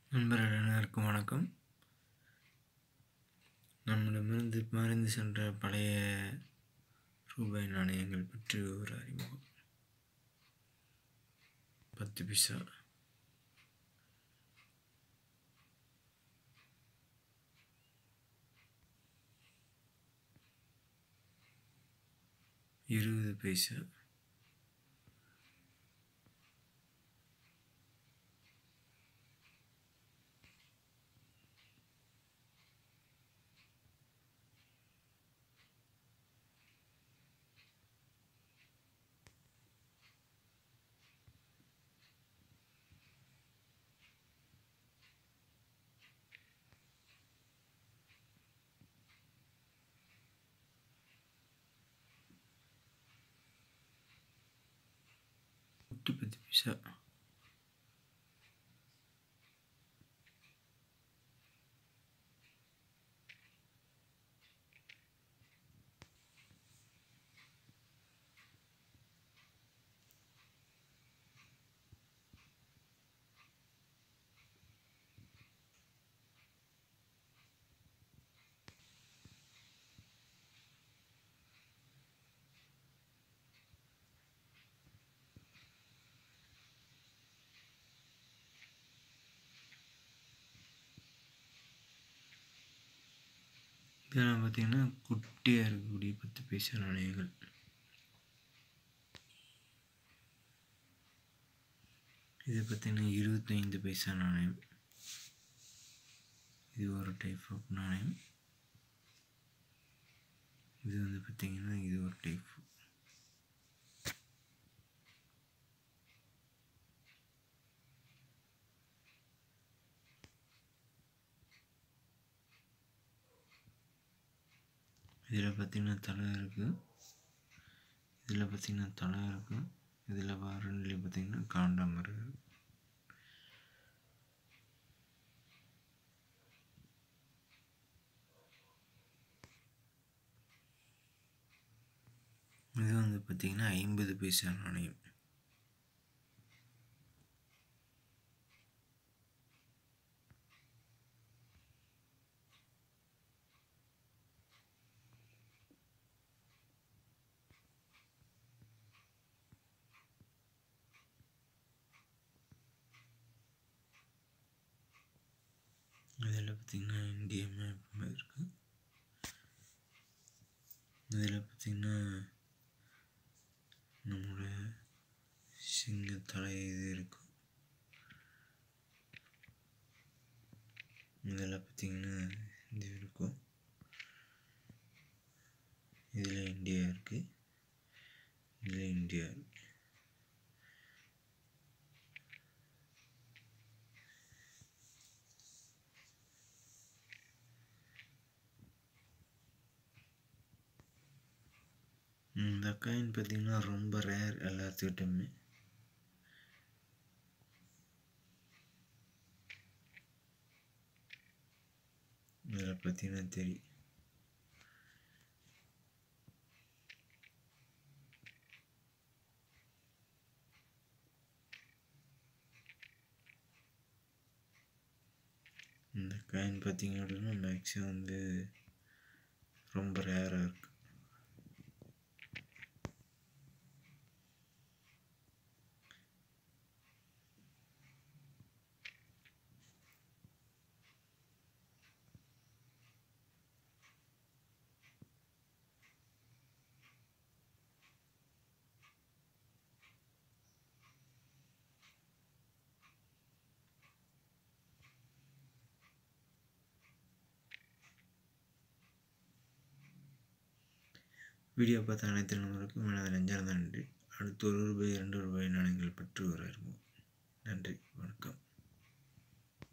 நண்பர்கள் அனைவருக்கும் வணக்கம். நம்மிடமிருந்து மறைந்து சென்ற பழைய ரூபாய் நாணயங்கள் பற்றி ஒரு அறிமுகம். 10 பைசா, 20 பைசா, 10 பைசா, இதெல்லாம் பார்த்தீங்கன்னா குட்டியாக இருக்கக்கூடிய 10 பைசா நாணயங்கள். இது பார்த்தீங்கன்னா 25 பைசா நாணயம். இது ஒரு டைப் ஆஃப் நாணயம். இது வந்து பார்த்தீங்கன்னா இது ஒரு டைப். இதில் பார்த்தீங்கன்னா தலை இருக்குது, இதில் பார்த்தீங்கன்னா தலை இருக்குது, இதில் ரெண்டுலேயும் பார்த்தீங்கன்னா காண்டாம இருக்குது. இது வந்து பார்த்தீங்கன்னா 50 பைசா நாணயம். இதில் பார்த்தீங்கன்னா இந்திய மேப் இருக்குது. இதில் பார்த்தீங்கன்னா நம்மளோட சிங்கத்தலை இது இருக்கும். இதில் பார்த்தீங்கன்னா இது இருக்கும். இதில் இந்தியா இருக்குது, இதில் இந்தியா இருக்குது. இந்த காயின் பார்த்தீங்கன்னா ரொம்ப ரேர் எல்லாத்துக்கிட்டையுமே. இதில் பார்த்தீங்கன்னா தெரியும். இந்த காயின் பார்த்தீங்க அப்படின்னா மேக்ஸிமம் வந்து ரொம்ப ரேராக இருக்குது. வீடியோ பார்த்த அனைத்து நண்பர்களுக்கும் எனது நெஞ்சார்ந்த நன்றி. அடுத்து 1 ரூபாய் 2 ரூபாய் நாணயங்கள் பற்றி ஒரு அறிமுகம். நன்றி, வணக்கம்.